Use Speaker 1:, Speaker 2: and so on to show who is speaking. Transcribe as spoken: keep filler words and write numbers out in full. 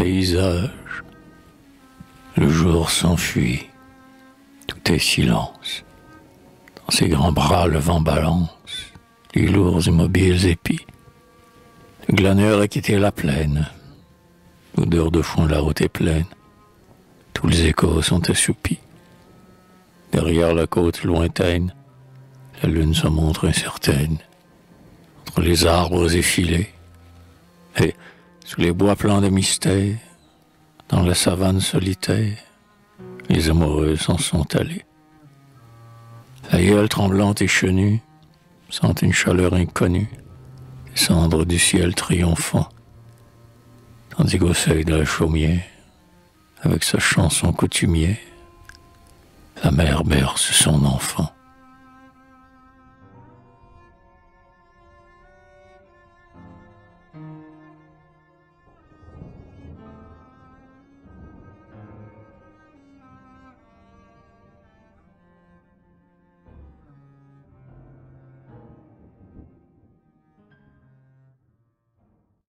Speaker 1: paysage. Le jour s'enfuit, tout est silence. Dans ses grands bras le vent balance les lourds immobiles épis. Le glaneur a quitté la plaine, l'odeur de fond de la route est pleine, tous les échos sont assoupis. Derrière la côte lointaine, la lune se montre incertaine, entre les arbres effilés, et sous les bois pleins de mystère, dans la savane solitaire, les amoureux s'en sont allés. La gueule tremblante et chenue sent une chaleur inconnue descendre du ciel triomphant, tandis qu'au seuil de la chaumière, avec sa chanson coutumière, la mère berce son enfant.